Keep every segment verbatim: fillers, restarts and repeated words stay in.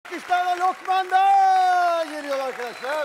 Alkışlarla Lokman'da geliyor arkadaşlar.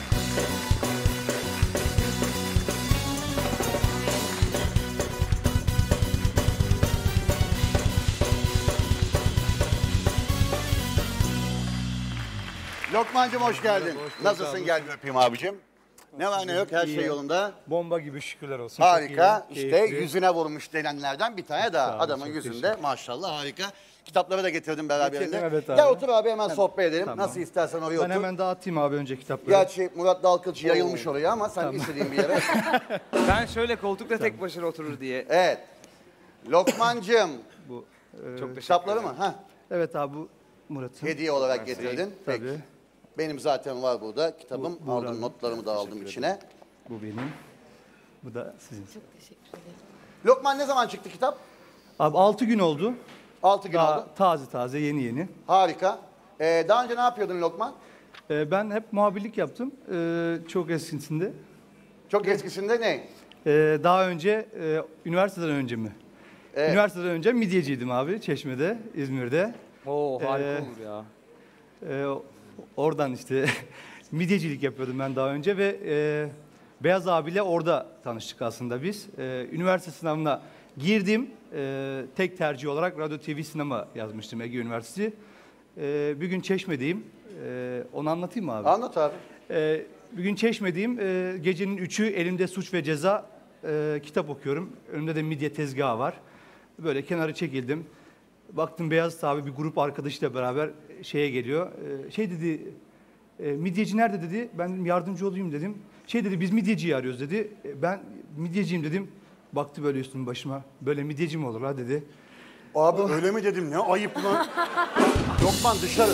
Lokmancığım hoş geldin. Hoş Nasılsın? Gel bir öpeyim abicim. Ne var ne yok, her şey yolunda. Bomba gibi, şükürler olsun. Harika. İyi, işte yüzüne vurmuş denenlerden bir tane daha. Adamın yüzünde maşallah harika. Kitapları da getirdim beraberinde. Evet abi. Gel otur abi, hemen hemen sohbet edelim. Tamam. Nasıl istersen oraya ben otur. Ben hemen dağıtayım abi önce kitapları. Gerçi Murat Dalkılıç yayılmış oraya ama sen tamam. istediğin bir yere. Ben şöyle koltukta tek başına oturur diye. Evet. Lokmancığım. Bu e, çok kitapları mı? Ha. Evet abi, bu Murat'ın. Hediye olarak getirdin. Tabii. Peki. Benim zaten var burada kitabım. Bu, aldım, notlarımı da aldım içine. Bu benim. Bu da sizin. Çok teşekkür ederim. Lokman ne zaman çıktı kitap? Abi altı gün oldu. Altı gün Daha oldu. taze taze, yeni yeni. Harika. Ee, daha önce ne yapıyordun Lokman? Ee, ben hep muhabirlik yaptım. Ee, çok eskisinde. Çok eskisinde ne? Ee, daha önce, e, üniversiteden önce mi? Evet. Üniversiteden önce midyeciydim abi, Çeşme'de, İzmir'de. Oo harika Ee, olur ya. E, oradan işte midyecilik yapıyordum ben daha önce ve e, Beyaz abiyle orada tanıştık aslında biz. E, üniversite sınavına girdim. E, tek tercih olarak radyo, T V, sinema yazmıştım, Ege Üniversitesi. E, bir gün Çeşme'deyim. E, onu anlatayım mı abi? Anlat abi. E, bir gün Çeşme'deyim. E, gecenin üçü, elimde Suç ve Ceza e, kitap okuyorum. Önümde de midye tezgahı var. Böyle kenara çekildim. Baktım Beyaz abi bir grup arkadaşıyla beraber şeye geliyor. E, şey dedi, e, midyeci nerede dedi. Ben dedim, yardımcı olayım dedim. Şey dedi, biz midyeciyi arıyoruz dedi. E, ben midyeciyim dedim. Baktı böyle üstüm başıma. Böyle midyeci mi olur ha dedi. Abi öyle mi dedim, ne ayıp lan. Lokman dışarı.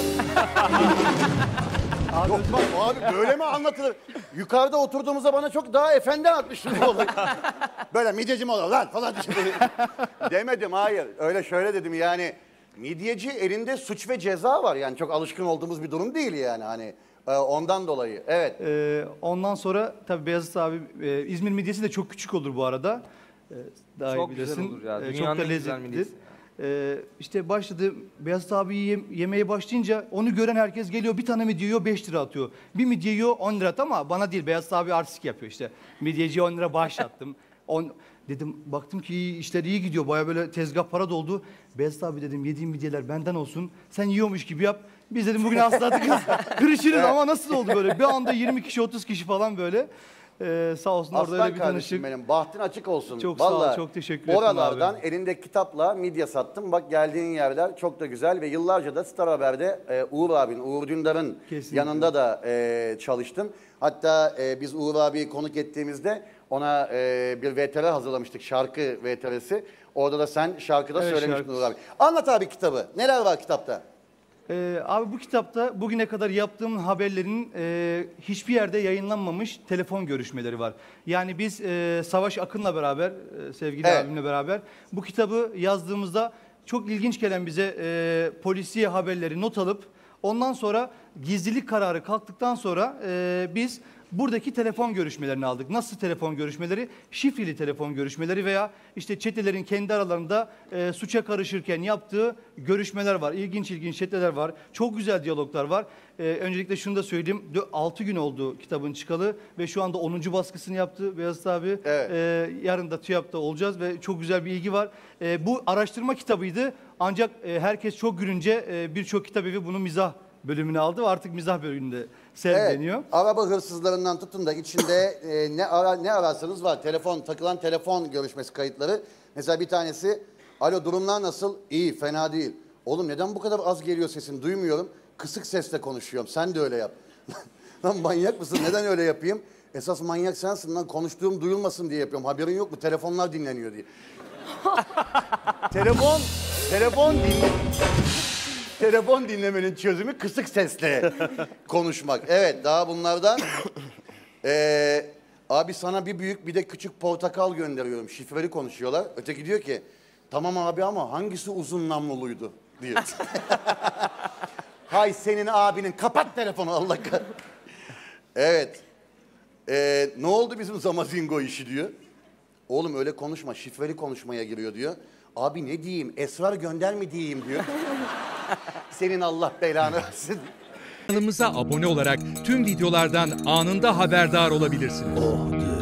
Abi, Lokman abi böyle mi anlatılır? Yukarıda oturduğumuzda bana çok daha efendi anlatmıştın bu olayı. Böyle midyeci mi olur lan falan dışarı. Demedim, hayır. Öyle şöyle dedim yani. Midyeci, elinde Suç ve Ceza var yani, çok alışkın olduğumuz bir durum değil yani hani. Ondan dolayı, evet. Ee, ondan sonra tabii Beyazıt abi, e, İzmir midyesi de çok küçük olur bu arada. Ee, daha çok iyi güzel bilirsin. olur ya. Ee, Dünyanın çok da en güzel lezzetlidir. midyesi. Ee, işte başladı, Beyazıt abi yem, yemeye başlayınca onu gören herkes geliyor, bir tane midye yiyor, beş lira atıyor. Bir midye yiyor, on lira at, ama bana değil, Beyazıt abi artistik yapıyor işte. Midyeciye on lira bağışlattım. on Dedim, baktım ki iyi, işler iyi gidiyor, baya böyle tezgah para doldu. Beyazıt abi dedim, yediğim midyeler benden olsun, sen yiyormuş gibi yap. Biz dedim bugün hasılatı kız kırışırız ama nasıl oldu böyle? Bir anda yirmi kişi, otuz kişi falan böyle. Ee, sağ olsun Aslan orada öyle bir kardeşim tanıştık. benim, bahtın açık olsun. Çok sağ ol, vallahi, çok teşekkür ederim oralardan abi. elinde kitapla midye sattım. Bak geldiğin yerler çok da güzel ve yıllarca da Star Haber'de e, Uğur abinin, Uğur Dündar'ın Kesinlikle. yanında da e, çalıştım. Hatta e, biz Uğur abiyi konuk ettiğimizde ona e, bir V T R hazırlamıştık, şarkı V T R'si. Orada da sen şarkıda Evet, söylemiştin şarkı. Uğur abi. Anlat abi kitabı. Neler var kitapta? Ee, abi bu kitapta bugüne kadar yaptığım haberlerin e, hiçbir yerde yayınlanmamış telefon görüşmeleri var. Yani biz e, Savaş Akın'la beraber, e, sevgili Evet. abimle beraber bu kitabı yazdığımızda çok ilginç gelen bize e, polisiye haberleri not alıp ondan sonra gizlilik kararı kalktıktan sonra e, biz buradaki telefon görüşmelerini aldık. Nasıl telefon görüşmeleri? Şifreli telefon görüşmeleri veya işte çetelerin kendi aralarında e, suça karışırken yaptığı görüşmeler var. İlginç ilginç çeteler var. Çok güzel diyaloglar var. E, öncelikle şunu da söyleyeyim. altı gün oldu kitabın çıkalı ve şu anda onuncu baskısını yaptı Beyazıt abi. Evet. E, yarın da TÜYAP'ta olacağız ve çok güzel bir ilgi var. E, bu araştırma kitabıydı. Ancak e, herkes çok gülünce e, birçok kitabevi bunu mizah bölümünü aldı ve artık mizah bölümünde sergileniyor. Evet, araba hırsızlarından tutun da içinde e, ne ara, ne ararsanız var. Telefon, takılan telefon görüşmesi kayıtları. Mesela bir tanesi, alo durumlar nasıl? İyi, fena değil. Oğlum neden bu kadar az geliyor sesin? Duymuyorum. Kısık sesle konuşuyorum. Sen de öyle yap. Lan manyak mısın? Neden öyle yapayım? Esas manyak sensin lan. Konuştuğum duyulmasın diye yapıyorum. Haberin yok mu? Telefonlar dinleniyor diye. telefon, telefon dinle. Telefon dinlemenin çözümü kısık sesle konuşmak. Evet, daha bunlardan. Ee, abi sana bir büyük bir de küçük portakal gönderiyorum. Şifreli konuşuyorlar. Öteki diyor ki, tamam abi ama hangisi uzun namluluydu diyor. Hay senin abinin, kapat telefonu Allah kahretsin. Evet. Ee, ne oldu bizim Zamazingo işi diyor. Oğlum öyle konuşma, şifreli konuşmaya giriyor diyor. Abi ne diyeyim, esrar gönder mi diyeyim diyor. Senin Allah belanı versin. Kanalımıza abone olarak tüm videolardan anında haberdar olabilirsiniz.